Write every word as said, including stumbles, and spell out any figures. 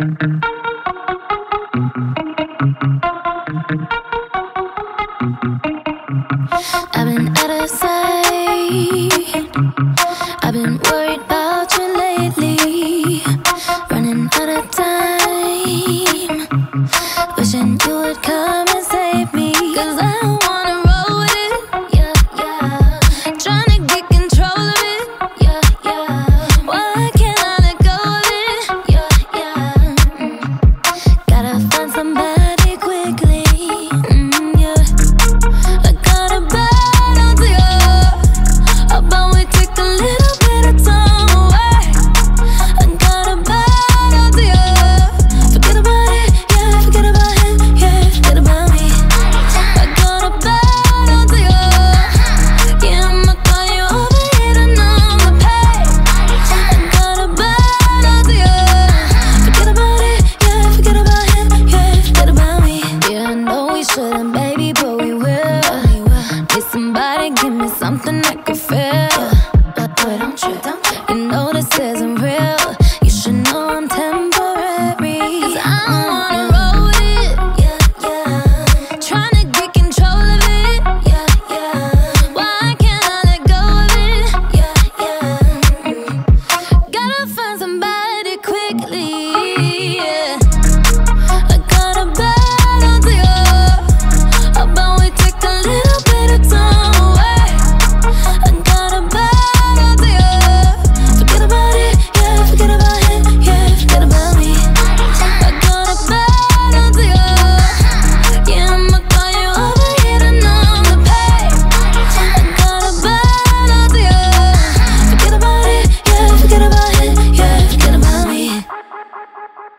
I've been out of sight. I've been worried about you lately. Running out of time. Wishing you would come and save me. Cause I don't wanna roll with it. Yeah, yeah. Trying to get control of it. Yeah, yeah. Why can't I let go of it? Yeah, yeah. Gotta find somebody quickly. Mm, yeah. I got a bad idea about we take a little bit of time away. I got a bad idea. Forget about it, yeah, forget about him, yeah, forget about me. I got a bad idea. Yeah, I'ma call you over here to numb the pain. I got a bad idea. Forget about it, yeah, forget about him, yeah, forget about me. Yeah, I know we shouldn't, baby, but we will. Need somebody, give me something I can feel. But boy, don't you, you know this isn't real. You should know I'm temporary. Cause I don't wanna roll with it. Yeah, yeah. Tryna get control of it. Yeah, yeah. Why can't I let go of it? Yeah, yeah. Gotta find somebody quickly. Yeah. I got a bad idea about we take a little bit of time away. I got a bad idea. Forget about it, yeah, forget about him, yeah, forget about me. I got a bad idea. Yeah, I'ma call you over here to numb the pain. I got a bad idea. Forget about it, yeah, forget about him, yeah, forget about me.